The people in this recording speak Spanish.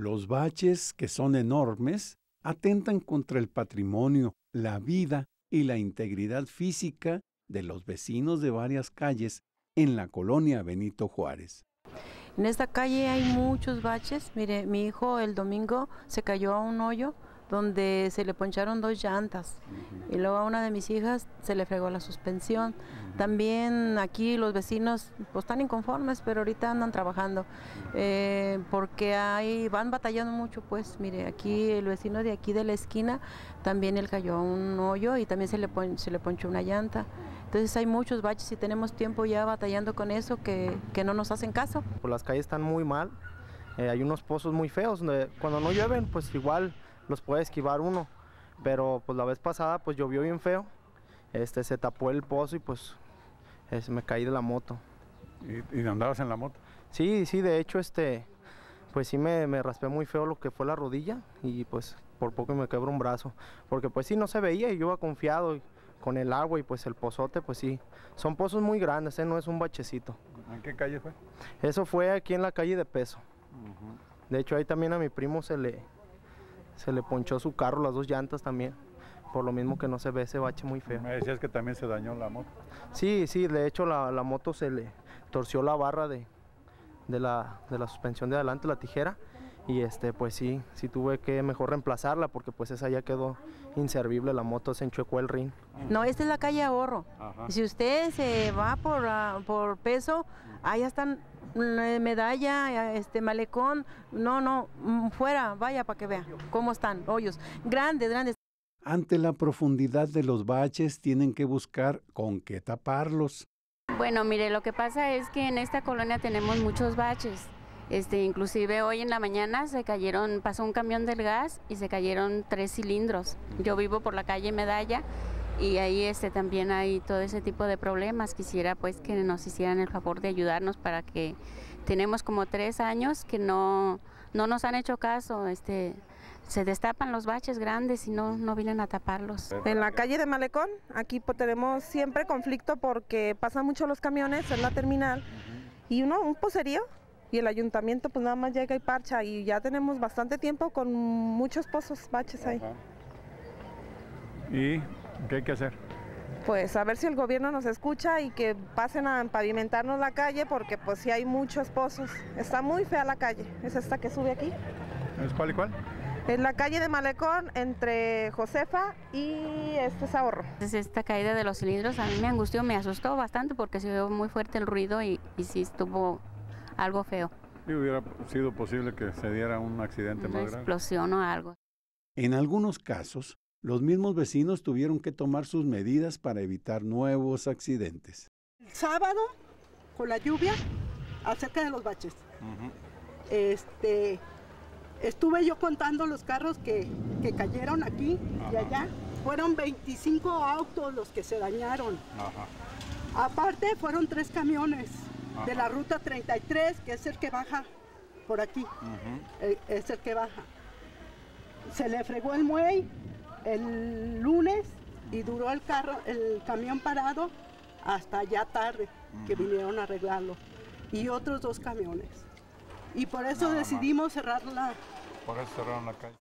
Los baches, que son enormes, atentan contra el patrimonio, la vida y la integridad física de los vecinos de varias calles en la colonia Benito Juárez. En esta calle hay muchos baches. Mire, mi hijo el domingo se cayó a un hoyo donde se le poncharon 2 llantas y luego a una de mis hijas se le fregó la suspensión. También aquí los vecinos pues están inconformes, pero ahorita andan trabajando porque van batallando mucho. Pues mire, aquí el vecino de aquí de la esquina también él cayó a un hoyo y también se le ponchó una llanta. Entonces hay muchos baches y tenemos tiempo ya batallando con eso que no nos hacen caso. Pues las calles están muy mal, hay unos pozos muy feos donde cuando no llueven pues igual los puede esquivar uno, pero pues la vez pasada pues llovió bien feo, se tapó el pozo y pues me caí de la moto. ¿Y andabas en la moto? Sí, de hecho pues sí me raspé muy feo lo que fue la rodilla y pues por poco me quebró un brazo, porque pues sí no se veía y yo iba confiado con el agua y pues el pozote pues sí, son pozos muy grandes, no es un bachecito. ¿En qué calle fue? Eso fue aquí en la calle de Peso. De hecho ahí también a mi primo se le ponchó su carro, las 2 llantas también, por lo mismo que no se ve ese bache muy feo. Me decías que también se dañó la moto. Sí, de hecho la moto se le torció la barra de la suspensión de adelante, la tijera, y pues sí tuve que mejor reemplazarla porque pues esa ya quedó inservible, la moto se enchuecó el rin. No, esta es la calle Ahorro. Ajá. Si usted se va por Peso, allá están Medalla, Malecón, no, fuera, vaya para que vea cómo están, hoyos, grandes. Ante la profundidad de los baches, tienen que buscar con qué taparlos. Bueno, mire, lo que pasa es que en esta colonia tenemos muchos baches. Inclusive hoy en la mañana pasó un camión del gas y se cayeron 3 cilindros. Yo vivo por la calle Medalla y ahí también hay todo ese tipo de problemas. Quisiera pues que nos hicieran el favor de ayudarnos para que tenemos como 3 años que no nos han hecho caso. Se destapan los baches grandes y no vienen a taparlos. En la calle de Malecón, aquí tenemos siempre conflicto porque pasan mucho los camiones en la terminal y un pocerío. Y el ayuntamiento pues nada más llega y parcha y ya tenemos bastante tiempo con muchos pozos, baches ahí. ¿Y qué hay que hacer? Pues a ver si el gobierno nos escucha y que pasen a pavimentarnos la calle porque pues sí hay muchos pozos. Está muy fea la calle, es esta que sube aquí. ¿Es cuál y cuál? En la calle de Malecón entre Josefa y Ahorro. Esta caída de los cilindros a mí me angustió, me asustó bastante porque se oyó muy fuerte el ruido y sí estuvo algo feo. ¿Y hubiera sido posible que se diera un accidente más grave? Una explosión o algo. En algunos casos, los mismos vecinos tuvieron que tomar sus medidas para evitar nuevos accidentes. El sábado, con la lluvia, acerca de los baches, estuve yo contando los carros que cayeron aquí y allá. Fueron 25 autos los que se dañaron. Aparte, fueron 3 camiones. De la ruta 33, que es el que baja por aquí, es el que baja. Se le fregó el muelle el lunes y duró el camión parado hasta ya tarde, que vinieron a arreglarlo. Y otros 2 camiones. Y por eso decidimos cerrar Por eso cerraron la calle.